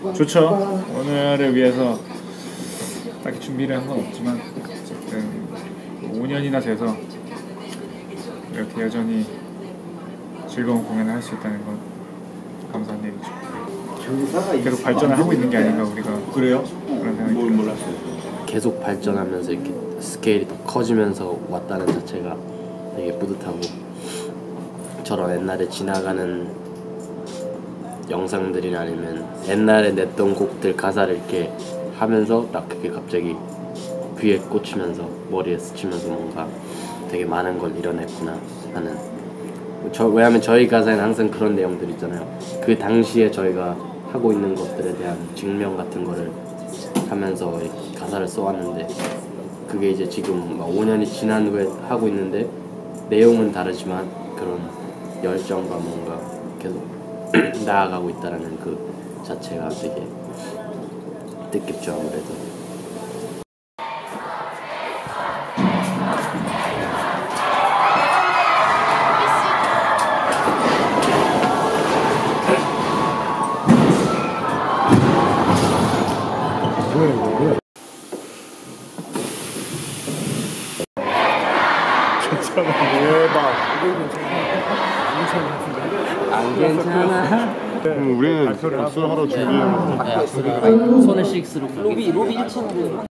좋죠. 오늘을 위해서 딱히 준비를 한 건 없지만 어쨌든 5년이나 돼서 이렇게 여전히 즐거운 공연을 할 수 있다는 건 감사한 일이죠. 계속 발전을 하고 있는 게 아닌가 우리가. 그래요? 그런 생각이 들어요. 몰랐어요. 계속 발전하면서 이렇게 스케일이 더 커지면서 왔다는 자체가 되게 뿌듯하고, 저런 옛날에 지나가는 영상들이나 아니면 옛날에 냈던 곡들 가사를 이렇게 하면서 딱 그게 갑자기 귀에 꽂히면서 머리에 스치면서 뭔가 되게 많은 걸 이뤄냈구나 하는. 왜냐하면 저희 가사에는 항상 그런 내용들 있잖아요. 그 당시에 저희가 하고 있는 것들에 대한 증명 같은 거를 하면서 가사를 써왔는데, 그게 이제 지금 5년이 지난 후에 하고 있는데 내용은 다르지만 그런 열정과 뭔가 계속 나아가고 있다라는 그 자체가 되게 뜻깊죠. 아무래도. 대박. 안 괜찮아. 우리는 박수를 하러 준비해요. 손을 식스로 로비 1층으로.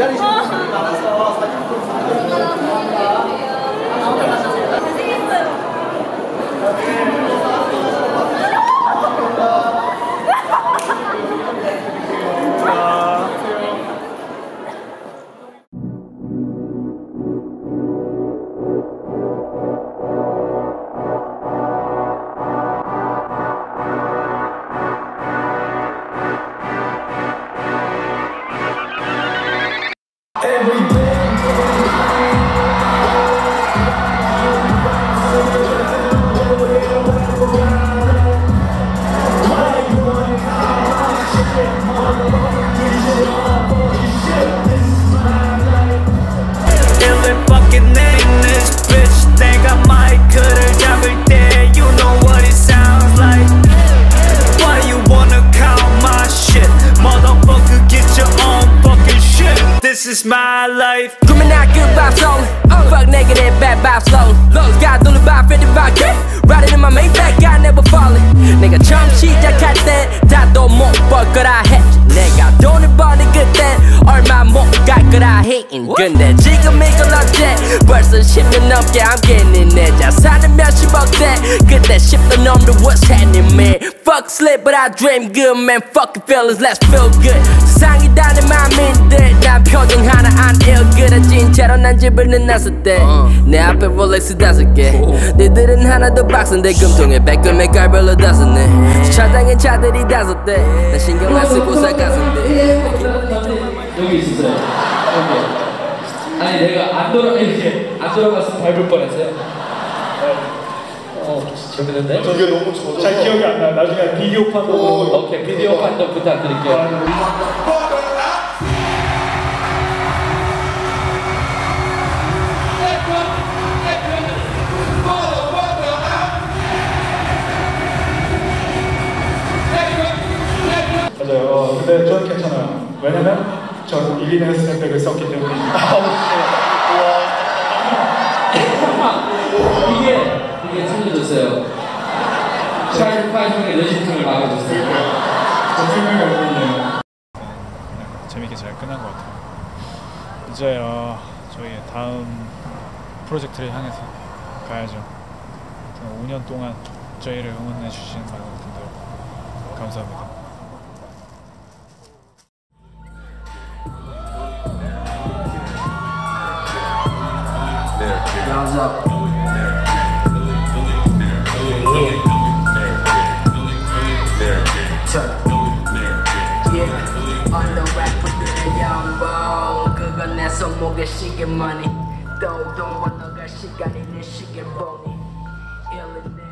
This is my life. Coming out good vibes only. Fuck negative, bad vibes slowly. Got dollar vibe, 55K. Riding in my Maybach, I never falling. 내가 처음 시작할 땐 다도 못 볼 거라 했지. 내가 돈을 버는 그땐 얼마 못 갈 거라 hating. 근데 지금 이걸 어째 벌써 10년 넘게 함께는 내 자산은 몇십억대. 그때 10도 넘는 what's happening man. Fuck slip but I dream good man. Fuck the feelings, let's feel good. 세상이 다 내 맘인데 난 표정 하나 안 일그러진 채로 난 집을 나섰을 때 내 앞에 롤렉스 5개 니들은 하나도 박스인데 금통에 백금에 깔별로 5네 차장에 차들이 5대 난 신경 안 쓰고 살가는데 여기 있어요. 아니 내가 이렇게 안 돌아가서 밟을 뻔했어요. 재밌는데? 저게 너무 젖어서 잘 기억이 안 나. 나중에 비디오 판도. 오케이, 비디오 판도 부탁드릴게요. 맞아요. 근데 저는 괜찮아요. 왜냐면 전 1, 2년 스텝백을 썼기 때문에. 이게 챙겨줬어요. 샤인 파이팅의 레지팅을 막아줬어요. 정말 어머니예요. 재밌게 잘 끝난 것 같아요. 이제 저희 다음 프로젝트를 향해서 가야죠. 5년 동안 저희를 응원해 주시는 많은 분들 감사합니다. Rounds up. Yeah, on the rap with the young bone. 그건 내 손목에 시계 money. 또 너가 시간이 내 시계 보니.